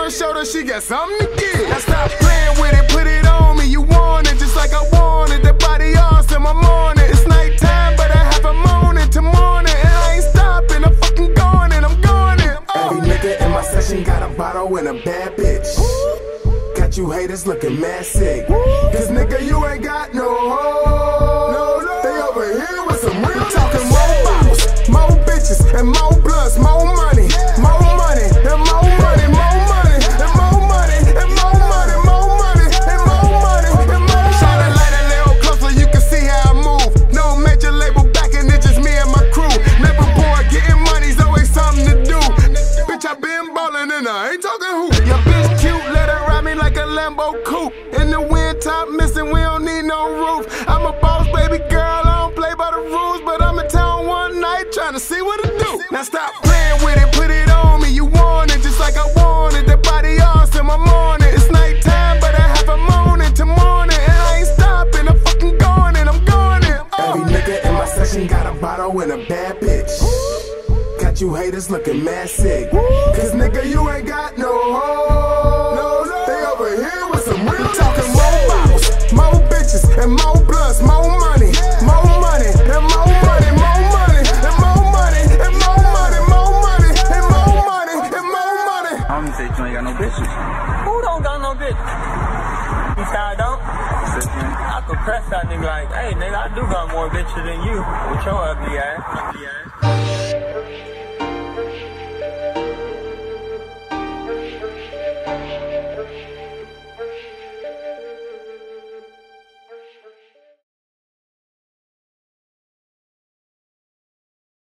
her shoulder, she got something to give. Now stop playing with it, put it on me. You want it just like I want it. That body awesome, I'm on it. It's nighttime, but I have a morning to morning. And I ain't stopping, I'm fucking going and I'm going in. Every nigga in my session got a bottle and a bad bitch. Got you haters looking mad sick. Cause nigga, you ain't got no hoes. They over here with some real talking. More bottles, more bitches, and more blunts, more money, more money, and more money, more money, and more money, and more money, more money, and more money, and more. Try to light a little closer, you can see how I move. No major label backing, it's just me and my crew. Never bored, getting money's always something to do. Bitch, I been ballin' and I ain't talking who. Your bitch cute, let her ride me like a Lambo coupe. In the wind, top missing, we don't need no roof. I'm a boss, baby girl, I don't play by the rules, but I'm in town one night trying to see what it do. Now stop playing with it, put it on me. You want it just like I want it. That body awesome, I'm on it. It's nighttime, but I have a morning to morning. And I ain't stopping, I'm fucking going and I'm going in. Every nigga in my session got a bottle and a bad bitch. Got you haters looking mad sick. Cause nigga, you ain't got no hoes. They over here with some real talking. More bottles, more bitches, and more blunts, more money, more money, and more money, more money, and more money, and more money, more money, and more money, and more money. Homie said you ain't got no bitches. Who don't got no bitch? You say I don't? I could press that nigga like, hey nigga, I do got more bitches than you with your ugly ass.